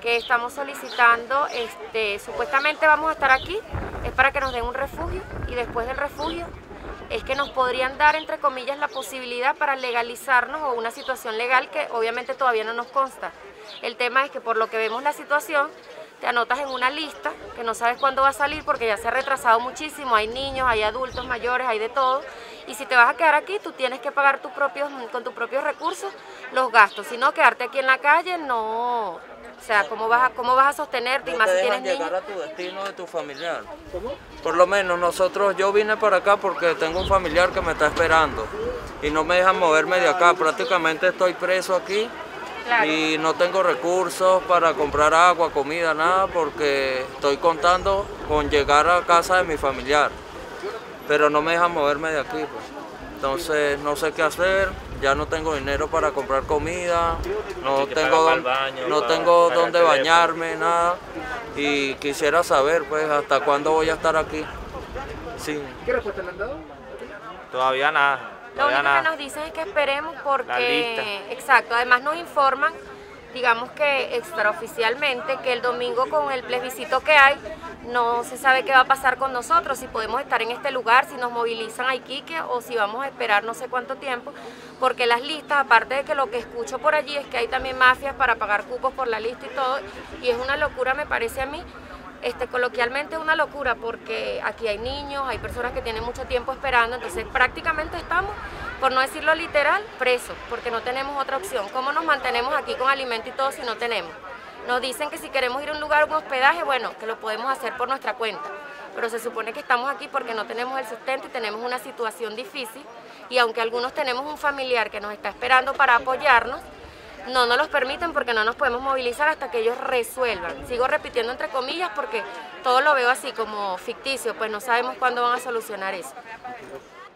que estamos solicitando, supuestamente vamos a estar aquí, es para que nos den un refugio y después del refugio es que nos podrían dar, entre comillas, la posibilidad para legalizarnos o una situación legal que obviamente todavía no nos consta. El tema es que por lo que vemos la situación, te anotas en una lista que no sabes cuándo va a salir porque ya se ha retrasado muchísimo, hay niños, hay adultos mayores, hay de todo, y si te vas a quedar aquí tú tienes que pagar con tus propios recursos los gastos, si no quedarte aquí en la calle no, o sea, ¿cómo vas a sostenerte? ¿No y más te si dejan tienes llegar niños? a tu destino de tu familiar? ¿Cómo? Por lo menos yo vine para acá porque tengo un familiar que me está esperando y no me dejan moverme de acá, prácticamente estoy preso aquí. Claro. Y no tengo recursos para comprar agua, comida, nada, porque estoy contando con llegar a casa de mi familiar, pero no me dejan moverme de aquí, pues. Entonces no sé qué hacer, ya no tengo dinero para comprar comida, no tengo dónde bañarme, nada, y quisiera saber pues hasta cuándo voy a estar aquí. Sí. ¿Qué respuesta le han dado? Todavía nada. Lo único que nos dicen es que esperemos porque, exacto, además nos informan, digamos que extraoficialmente, que el domingo con el plebiscito que hay, no se sabe qué va a pasar con nosotros, si podemos estar en este lugar, si nos movilizan a Iquique o si vamos a esperar no sé cuánto tiempo, porque las listas, aparte de que lo que escucho por allí es que hay también mafias para pagar cupos por la lista y todo, y es una locura me parece a mí. Coloquialmente es una locura porque aquí hay niños, hay personas que tienen mucho tiempo esperando, entonces prácticamente estamos, por no decirlo literal, presos, porque no tenemos otra opción. ¿Cómo nos mantenemos aquí con alimento y todo si no tenemos? Nos dicen que si queremos ir a un lugar, un hospedaje, bueno, que lo podemos hacer por nuestra cuenta, pero se supone que estamos aquí porque no tenemos el sustento y tenemos una situación difícil, y aunque algunos tenemos un familiar que nos está esperando para apoyarnos, no nos los permiten porque no nos podemos movilizar hasta que ellos resuelvan. Sigo repitiendo entre comillas porque todo lo veo así como ficticio, pues no sabemos cuándo van a solucionar eso.